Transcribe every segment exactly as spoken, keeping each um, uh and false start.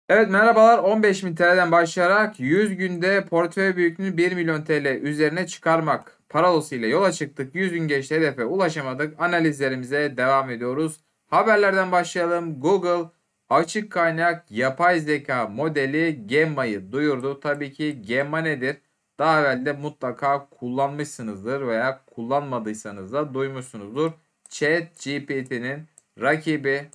Evet, merhabalar. on beş bin T L'den başlayarak yüz günde portföy büyüklüğünü bir milyon T L üzerine çıkarmak paralosu ile yola çıktık. yüz gün geçti, hedefe ulaşamadık. Analizlerimize devam ediyoruz. Haberlerden başlayalım. Google açık kaynak yapay zeka modeli Gemma'yı duyurdu. Tabii ki Gemma nedir? Daha evvel de mutlaka kullanmışsınızdır veya kullanmadıysanız da duymuşsunuzdur. ChatGPT'nin rakibi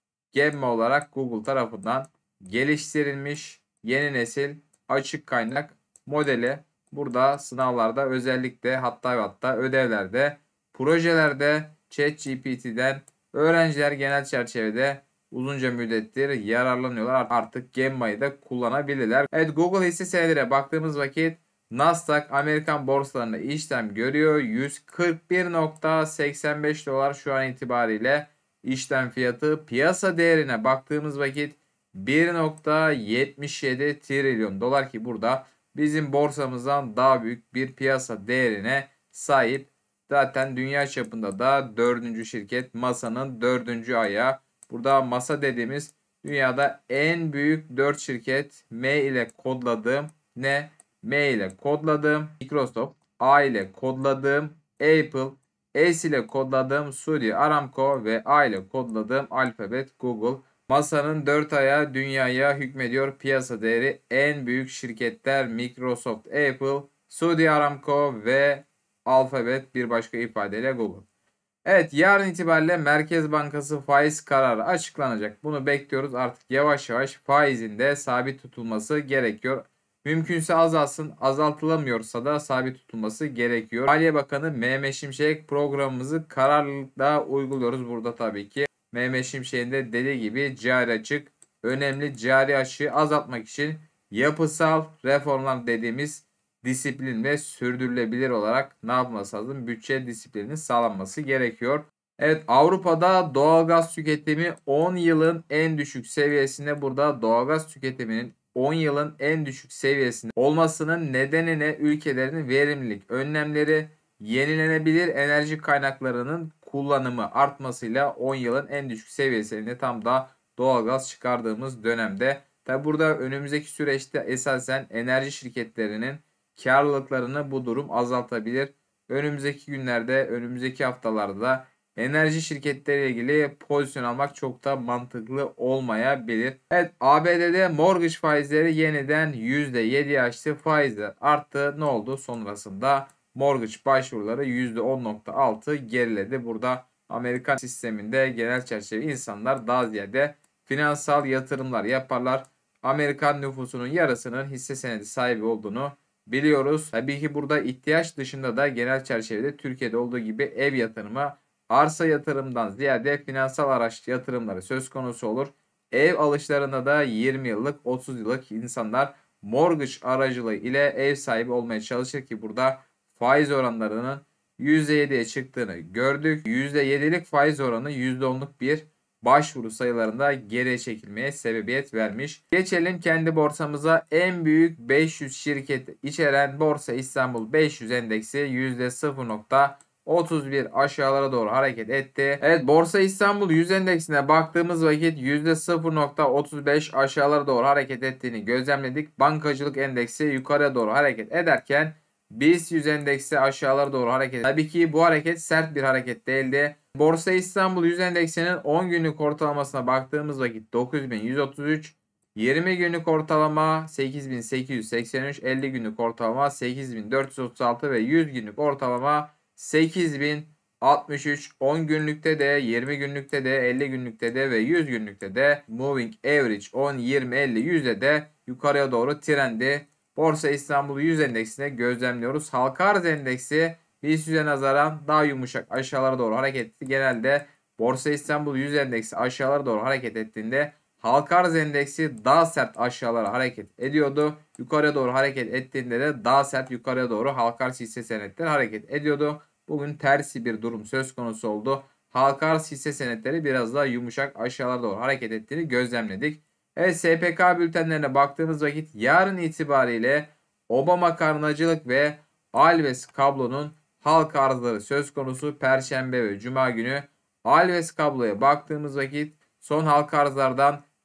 Gemma olarak Google tarafından geliştirilmiş yeni nesil açık kaynak modeli. Burada sınavlarda özellikle hatta ve hatta ödevlerde, projelerde ChatGPT'den öğrenciler genel çerçevede uzunca müddettir yararlanıyorlar. Artık Gemma'yı da kullanabilirler. Evet, Google hisse senedine baktığımız vakit Nasdaq Amerikan borsalarında işlem görüyor. yüz kırk bir nokta seksen beş dolar şu an itibariyle işlem fiyatı. Piyasa değerine baktığımız vakit bir nokta yetmiş yedi trilyon dolar ki burada bizim borsamızdan daha büyük bir piyasa değerine sahip. Zaten dünya çapında da dördüncü şirket, masanın dördüncü ayağı. Burada masa dediğimiz dünyada en büyük dört şirket. M ile kodladığım ne? M ile kodladığım Microsoft, A ile kodladığım Apple, S ile kodladığım Suudi Aramco ve A ile kodladığım Alphabet Google. Masanın dört ayağı dünyaya hükmediyor. Piyasa değeri en büyük şirketler Microsoft, Apple, Suudi Aramco ve Alphabet, bir başka ifadeyle Google. Evet, yarın itibariyle Merkez Bankası faiz kararı açıklanacak. Bunu bekliyoruz. Artık yavaş yavaş faizin de sabit tutulması gerekiyor. Mümkünse azalsın, azaltılamıyorsa da sabit tutulması gerekiyor. Maliye Bakanı Mehmet Şimşek programımızı kararlılıkla uyguluyoruz burada tabii ki. Mehmet Şimşek'in de dediği gibi cari açık önemli, cari açığı azaltmak için yapısal reformlar dediğimiz disiplin ve sürdürülebilir olarak ne yapması lazım? Bütçe disiplinin sağlanması gerekiyor. Evet, Avrupa'da doğalgaz tüketimi on yılın en düşük seviyesinde. Burada doğalgaz tüketiminin on yılın en düşük seviyesinde olmasının nedeni ne? Ülkelerin verimlilik önlemleri, yenilenebilir enerji kaynaklarının kullanımı artmasıyla on yılın en düşük seviyesinde tam da doğalgaz çıkardığımız dönemde. Tabi burada önümüzdeki süreçte esasen enerji şirketlerinin karlılıklarını bu durum azaltabilir. Önümüzdeki günlerde, önümüzdeki haftalarda enerji şirketleriyle ilgili pozisyon almak çok da mantıklı olmayabilir. Evet, A B D'de mortgage faizleri yeniden yüzde yediyi aştı. Faizler arttı. Ne oldu? Sonrasında mortgage başvuruları yüzde on nokta altı geriledi. Burada Amerikan sisteminde genel çerçeve insanlar daha ziyade finansal yatırımlar yaparlar. Amerikan nüfusunun yarısının hisse senedi sahibi olduğunu biliyoruz. Tabii ki burada ihtiyaç dışında da genel çerçevede Türkiye'de olduğu gibi ev yatırımı, arsa yatırımdan ziyade finansal araç yatırımları söz konusu olur. Ev alışlarında da yirmi yıllık, otuz yıllık insanlar mortgage aracılığı ile ev sahibi olmaya çalışır ki burada faiz oranlarının yüzde yediye çıktığını gördük. yüzde yedilik faiz oranı yüzde onluk bir başvuru sayılarında geriye çekilmeye sebebiyet vermiş. Geçelim kendi borsamıza. En büyük beş yüz şirket içeren Borsa İstanbul beş yüz endeksi yüzde sıfır nokta otuz bir aşağılara doğru hareket etti. Evet, Borsa İstanbul yüz endeksine baktığımız vakit yüzde sıfır nokta otuz beş aşağılara doğru hareket ettiğini gözlemledik. Bankacılık endeksi yukarıya doğru hareket ederken BIST yüz endeksi aşağılara doğru hareket. Tabii ki bu hareket sert bir hareket değildi. Borsa İstanbul yüz endeksinin on günlük ortalamasına baktığımız vakit dokuz bin yüz otuz üç, yirmi günlük ortalama sekiz bin sekiz yüz seksen üç, elli günlük ortalama sekiz bin dört yüz otuz altı ve yüz günlük ortalama sekiz bin altmış üç. on günlükte de, yirmi günlükte de, elli günlükte de ve yüz günlükte de moving average on, yirmi, elli, yüzde de yukarıya doğru trendi Borsa İstanbul yüz endeksine gözlemliyoruz. Halka arz endeksi BIST yüze nazaran daha yumuşak aşağılara doğru hareket etti. Genelde Borsa İstanbul yüz endeksi aşağılara doğru hareket ettiğinde halka arz endeksi daha sert aşağılara hareket ediyordu. Yukarıya doğru hareket ettiğinde de daha sert yukarıya doğru halka arz hisse senetleri hareket ediyordu. Bugün tersi bir durum söz konusu oldu. Halka arz hisse senetleri biraz daha yumuşak aşağılara doğru hareket ettiğini gözlemledik. Evet, S P K bültenlerine baktığımız vakit yarın itibariyle Obama karnacılık ve Alves kablonun halka arzları söz konusu. Perşembe ve Cuma günü Alves kabloya baktığımız vakit son halka arzlardan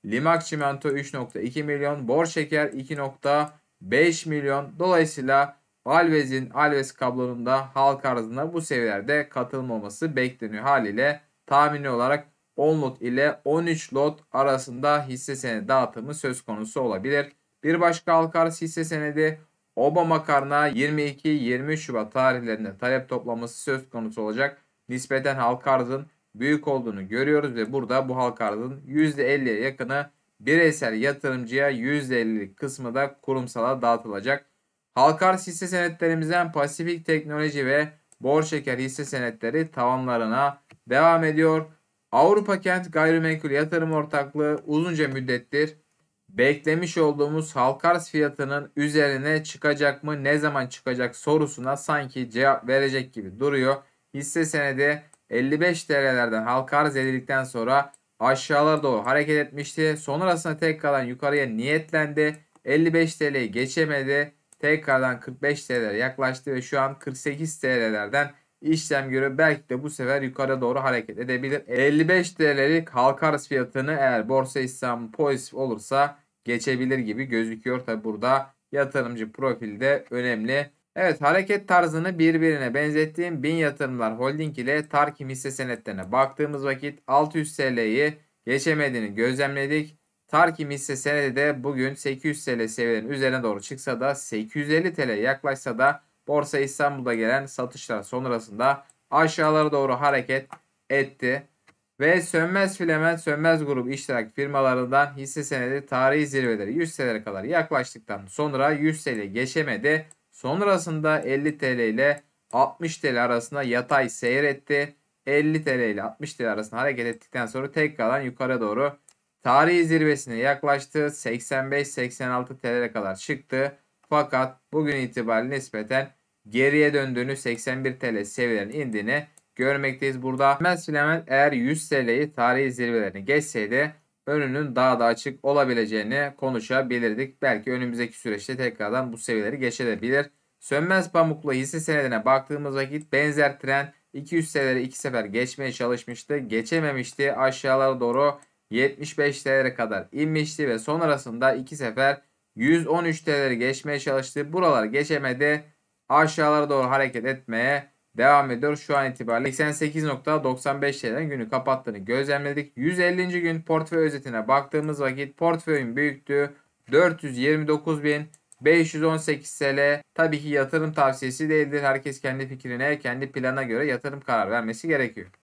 Limak Çimento üç nokta iki milyon. Borşeker iki nokta beş milyon. Dolayısıyla Alves'in Alves kablonun da halka arzına bu seviyelerde katılmaması bekleniyor. Haliyle tahmini olarak on lot ile on üç lot arasında hisse senedi dağıtımı söz konusu olabilir. Bir başka halka arz hisse senedi Obamakarna yirmi iki yirmi üç Şubat tarihlerinde talep toplaması söz konusu olacak. Nispeten halka arzın büyük olduğunu görüyoruz ve burada bu halka arzın yüzde elliye yakını bireysel yatırımcıya, yüzde ellilik kısmı da kurumsala dağıtılacak. Halka arz hisse senetlerimizden Pasifik Teknoloji ve Borşeker hisse senetleri tavanlarına devam ediyor. Avrupa Kent Gayrimenkul Yatırım Ortaklığı uzunca müddettir beklemiş olduğumuz halka arz fiyatının üzerine çıkacak mı, ne zaman çıkacak sorusuna sanki cevap verecek gibi duruyor. Hisse senedi elli beş T L'lerden halka arz edildikten sonra aşağılara doğru hareket etmişti. Sonrasında tekrardan yukarıya niyetlendi. elli beş T L'yi geçemedi. Tekrardan kırk beş T L'lere yaklaştı ve şu an kırk sekiz T L'lerden işlem görüyor. Belki de bu sefer yukarı doğru hareket edebilir. elli beş T L'lik halka arz fiyatını eğer Borsa İstanbul pozitif olursa geçebilir gibi gözüküyor. Tabi burada yatırımcı profili de önemli. Evet, hareket tarzını birbirine benzettiğim Bin Yatırımlar Holding ile Tarkim hisse senetlerine baktığımız vakit altı yüz T L'yi geçemediğini gözlemledik. Tarkim hisse senedi de bugün sekiz yüz T L seviyelerinin üzerine doğru çıksa da sekiz yüz elli T L'ye yaklaşsa da Borsa İstanbul'da gelen satışlar sonrasında aşağılara doğru hareket etti. Ve Sönmez Filament Sönmez Grubu iştirak firmalarından hisse senedi tarihi zirveleri yüz T L'lere kadar yaklaştıktan sonra yüz T L'yi geçemedi. Sonrasında elli T L ile altmış T L arasında yatay seyretti. elli T L ile altmış T L arasında hareket ettikten sonra tekrardan yukarı doğru tarihi zirvesine yaklaştı. seksen beş seksen altı T L'ye kadar çıktı. Fakat bugün itibariyle nispeten geriye döndüğünü, seksen bir T L seviyelerine indiğini görmekteyiz burada. Sönmez Filament eğer yüz T L'yi tarihi zirvelerini geçseydi önünün daha da açık olabileceğini konuşabilirdik. Belki önümüzdeki süreçte tekrardan bu seviyeleri geçebilir. Sönmez Pamuklu hisse senedine baktığımız vakit benzer trend iki yüz T L'leri iki sefer geçmeye çalışmıştı. Geçememişti. Aşağılara doğru yetmiş beş T L'lere kadar inmişti ve sonrasında iki sefer yüz on üç T L'leri geçmeye çalıştı. Buraları geçemedi. Aşağılara doğru hareket etmeye devam ediyor. Şu an itibariyle seksen sekiz nokta doksan beş T L'den günü kapattığını gözlemledik. yüz ellinci gün portföy özetine baktığımız vakit portföyün büyüklüğü dört yüz yirmi dokuz bin beş yüz on sekiz T L. Tabii ki yatırım tavsiyesi değildir. Herkes kendi fikrine, kendi plana göre yatırım karar vermesi gerekiyor.